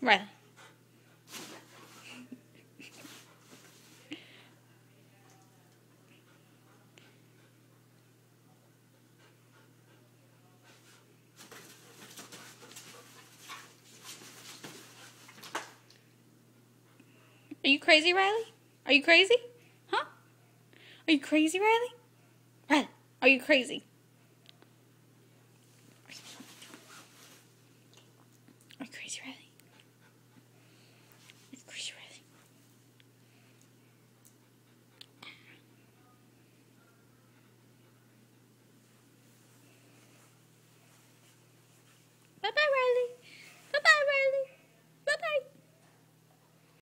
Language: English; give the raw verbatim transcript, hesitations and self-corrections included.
Right. Are you crazy, Riley? Are you crazy? Huh? Are you crazy, Riley? Riley, are you crazy? Are you crazy, Riley? Are you crazy, Riley? Bye-bye, Riley. Bye-bye, Riley.